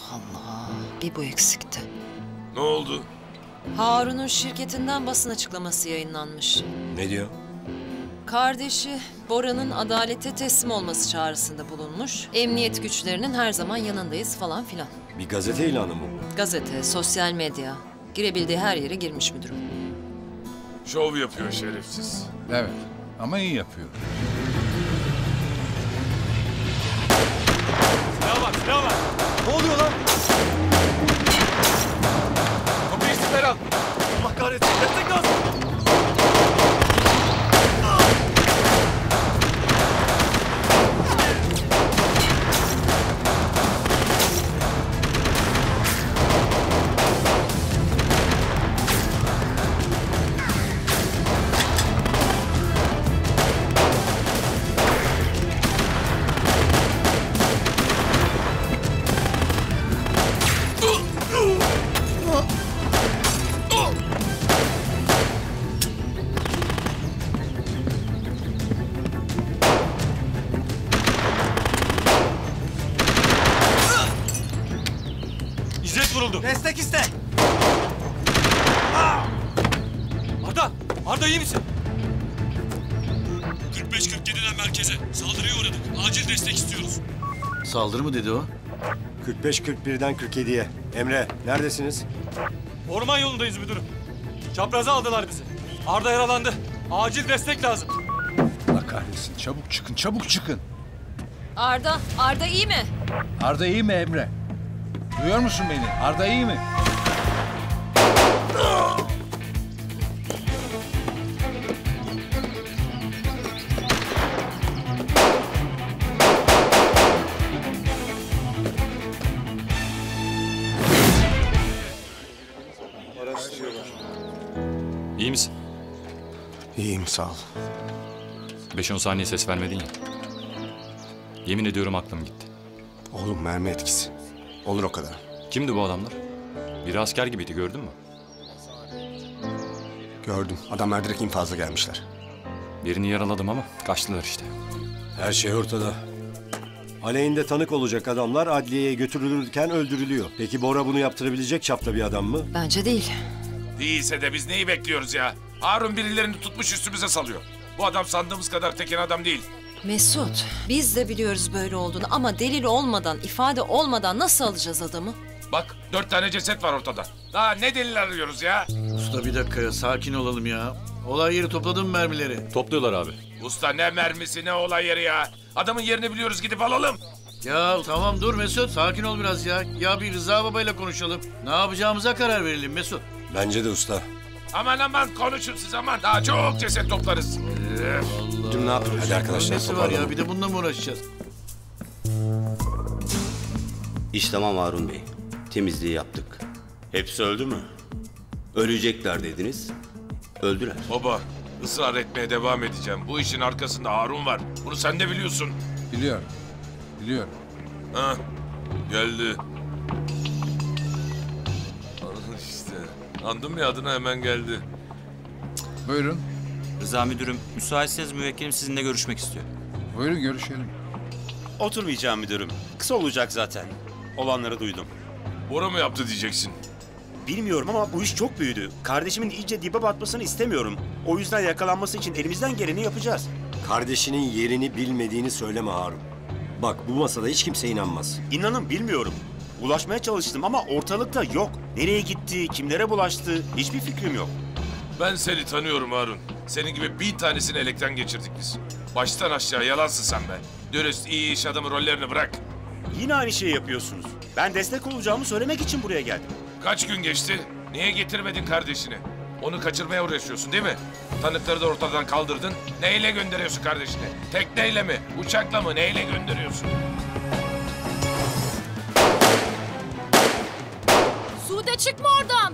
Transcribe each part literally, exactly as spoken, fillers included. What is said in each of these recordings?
Allah, bir bu eksikti. Ne oldu? Harun'un şirketinden basın açıklaması yayınlanmış. Ne diyor? Kardeşi Bora'nın adalete teslim olması çağrısında bulunmuş. Emniyet güçlerinin her zaman yanındayız falan filan. Bir gazete ilanı mı bu? Gazete, sosyal medya. Girebildiği her yere girmiş müdürüm. Şov yapıyor şerefsiz. Evet ama iyi yapıyor. Silah var, silah var. Ne oluyor lan? Kapıyı siper al. Allah kahretsin, destek lazım. İzzet vuruldu. Destek iste. Arda, Arda iyi misin? kırk beş kırk yediden merkeze. Saldırıya uğradık. Acil destek istiyoruz. Saldırı mı dedi o? kırk beş kırk birden kırk yediye. Emre, neredesiniz? Orman yolundayız müdürüm. Çapraza aldılar bizi. Arda yaralandı. Acil destek lazım. Allah kahretsin. Çabuk çıkın, çabuk çıkın. Arda, Arda iyi mi? Arda iyi mi Emre? Duyuyor musun beni? Arda iyi mi? İyi misin? İyiyim, sağ ol. beş on saniye ses vermedin ya. Yemin ediyorum aklım gitti. Oğlum mermi etkisi. Olur o kadar. Kimdi bu adamlar? Biri asker gibiydi, gördün mü? Gördüm. Adamlar direkt infazla gelmişler. Birini yaraladım ama kaçtılar işte. Her şey ortada. Aleyhinde tanık olacak adamlar adliyeye götürülürken öldürülüyor. Peki Bora bunu yaptırabilecek çapta bir adam mı? Bence değil. Değilse de biz neyi bekliyoruz ya? Harun birilerini tutmuş üstümüze salıyor. Bu adam sandığımız kadar tekin adam değil. Mesut, biz de biliyoruz böyle olduğunu ama delil olmadan, ifade olmadan nasıl alacağız adamı? Bak dört tane ceset var ortada. Daha ne delil arıyoruz ya? Usta bir dakika ya, sakin olalım ya. Olay yeri topladın mı mermileri? Topluyorlar abi. Usta ne mermisi ne olay yeri ya? Adamın yerini biliyoruz, gidip alalım. Ya tamam dur Mesut, sakin ol biraz ya. Ya bir Rıza babayla konuşalım. Ne yapacağımıza karar verelim Mesut. Bence de usta. Aman aman konuşun siz aman. Daha çok ceset toplarız. Üf. Dün ne yaptın? Hadi arkadaşlar Nesi var ya, toparlanalım. bir de bununla mı uğraşacağız? İş tamam Harun Bey. Temizliği yaptık. Hepsi öldü mü? Ölecekler dediniz. Öldüler. Baba ısrar etmeye devam edeceğim. Bu işin arkasında Harun var. Bunu sen de biliyorsun. Biliyorum. Biliyorum. Ha, geldi. İşte. Andım ya adına hemen geldi. Buyurun. Rıza müdürüm, müsaitseniz müvekkilim sizinle görüşmek istiyor. Buyurun görüşelim. Oturmayacağım müdürüm. Kısa olacak zaten. Olanları duydum. Bora mı yaptı diyeceksin? Bilmiyorum ama bu iş çok büyüdü. Kardeşimin iyice dibe batmasını istemiyorum. O yüzden yakalanması için elimizden geleni yapacağız. Kardeşinin yerini bilmediğini söyleme Harun. Bak bu masada hiç kimse inanmaz. İnanın bilmiyorum. Ulaşmaya çalıştım ama ortalıkta yok. Nereye gitti, kimlere bulaştı hiçbir fikrim yok. Ben seni tanıyorum Harun. Senin gibi bin tanesini elekten geçirdik biz. Baştan aşağı yalansın sen be. Dürüst, iyi iş adamı rollerini bırak. Yine aynı şeyi yapıyorsunuz. Ben destek olacağımı söylemek için buraya geldim. Kaç gün geçti? Niye getirmedin kardeşini? Onu kaçırmaya uğraşıyorsun değil mi? Tanıkları da ortadan kaldırdın. Neyle gönderiyorsun kardeşini? Tekneyle mi? Uçakla mı? Neyle gönderiyorsun? Sude çıkma oradan.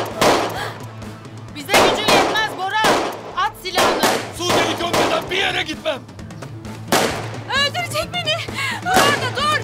Bize gücün yetmez Bora. At silahını. Sude'yi gömmeden bir yere gitmem. Öldürecek beni. Orada dur.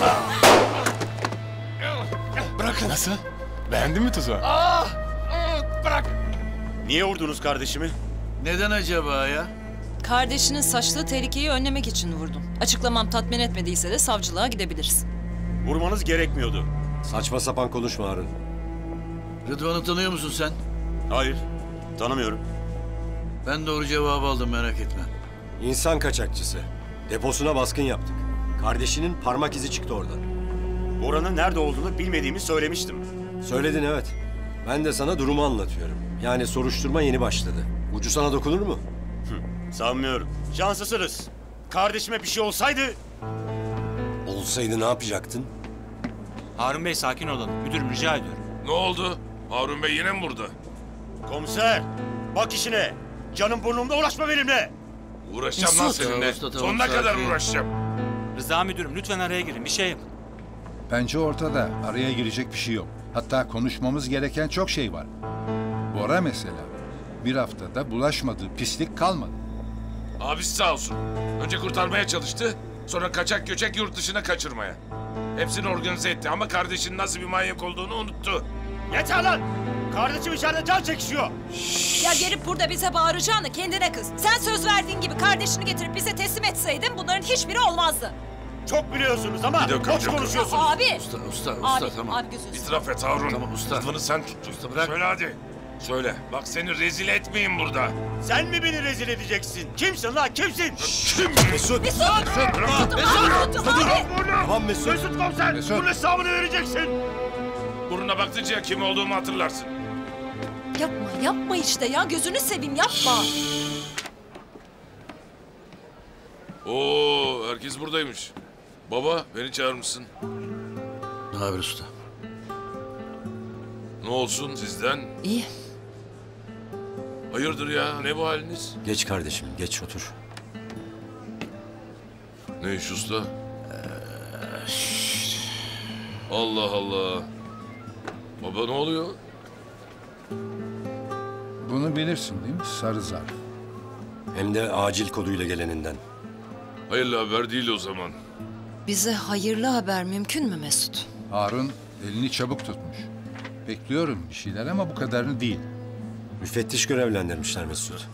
Bırakın. Nasıl? Beğendin mi tuzağı? Ah! Bırak! Niye vurdunuz kardeşimi? Neden acaba ya? Kardeşinin saçtığı tehlikeyi önlemek için vurdum. Açıklamam tatmin etmediyse de savcılığa gidebiliriz. Vurmanız gerekmiyordu. Saçma sapan konuşma Harun. Rıdvan'ı tanıyor musun sen? Hayır, tanımıyorum. Ben doğru cevabı aldım, merak etme. İnsan kaçakçısı. Deposuna baskın yaptık. Kardeşinin parmak izi çıktı oradan. Bora'nın nerede olduğunu bilmediğimi söylemiştim. Söyledin evet. Ben de sana durumu anlatıyorum. Yani soruşturma yeni başladı. Ucu sana dokunur mu? Sanmıyorum. Şanslısınız. Kardeşime bir şey olsaydı... Olsaydı ne yapacaktın? Harun Bey sakin olun. Müdürüm rica ediyorum. Ne oldu? Harun Bey yine mi burada? Komiser, bak işine. Canım burnumda uğraşma benimle. Uğraşacağım lan Mesut. seninle. Ya usta, tamam, Sonuna kadar sakin. uğraşacağım. Rıza müdürüm lütfen araya girin. Bir şey yapın. Bence ortada. Araya girecek bir şey yok. Hatta konuşmamız gereken çok şey var. Bora mesela. Bir haftada bulaşmadığı pislik kalmadı. Abisi sağ olsun. Önce kurtarmaya çalıştı. Sonra kaçak göçek yurt dışına kaçırmaya. Hepsini organize etti ama kardeşinin nasıl bir manyak olduğunu unuttu. Yeter lan! Kardeşim içeride can çekişiyor. Ya gelip burada bize bağıracağını kendine kız. Sen söz verdiğin gibi kardeşini getirip bize teslim etseydin bunların hiçbiri olmazdı. Çok biliyorsunuz ama Bir dakika, boş bir dakika. konuşuyorsunuz. Abi. Usta, usta, usta Abi, tamam. abi gözünü seveyim. İtiraf et Harun. Tamam usta. Rıdvan'ı sen tuttun. Usta, bırak. Söyle hadi. Söyle. Bak seni rezil etmeyeyim burada. Sen mi beni rezil edeceksin? Kimsin lan kimsin? Kim? Mesut! Mesut! Mesut! Abi! Tamam Mesut. Mesut komiser! Mesut. Bunun hesabını vereceksin. Burnuna baktıkça kim olduğumu hatırlarsın. Yapma, yapma işte ya. Gözünü seveyim, yapma. Oo, herkes buradaymış. Baba, beni çağırmışsın. Ne haber usta? Ne olsun sizden? İyi. Hayırdır ya, ne bu haliniz? Geç kardeşim, geç otur. Ne iş usta? Allah Allah. Baba ne oluyor? Bunu bilirsin değil mi? Sarı zarf. Hem de acil koduyla geleninden. Hayırlı haber değil o zaman. Bize hayırlı haber mümkün mü Mesut? Harun elini çabuk tutmuş. Bekliyorum bir şeyler ama bu kadarını değil. Müfettiş görevlendirmişler Mesut.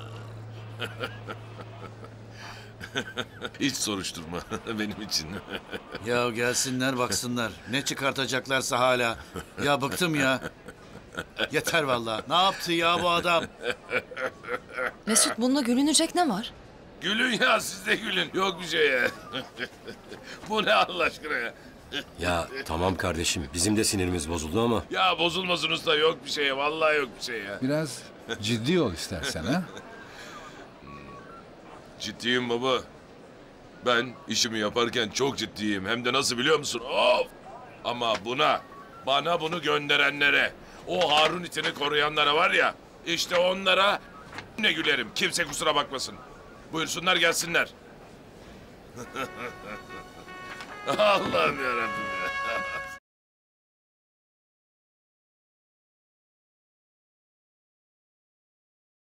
Hiç soruşturma benim için. Ya gelsinler baksınlar. Ne çıkartacaklarsa hala. Ya bıktım ya. Yeter vallahi. Ne yaptı ya bu adam? Mesut bunda gülünecek ne var? Gülün ya siz de gülün. Yok bir şey ya. Bu ne Allah aşkına ya? Ya tamam kardeşim, bizim de sinirimiz bozuldu ama... Ya bozulmasın usta yok bir şey ya. Vallahi yok bir şey ya. Biraz ciddi ol istersen ha. Ciddiyim baba. Ben işimi yaparken çok ciddiyim. Hem de nasıl biliyor musun? Of! Ama buna, bana bunu gönderenlere, o Harun itini koruyanlara var ya, işte onlara ne gülerim. Kimse kusura bakmasın. Buyursunlar gelsinler. Allah'ım yarabbim ya.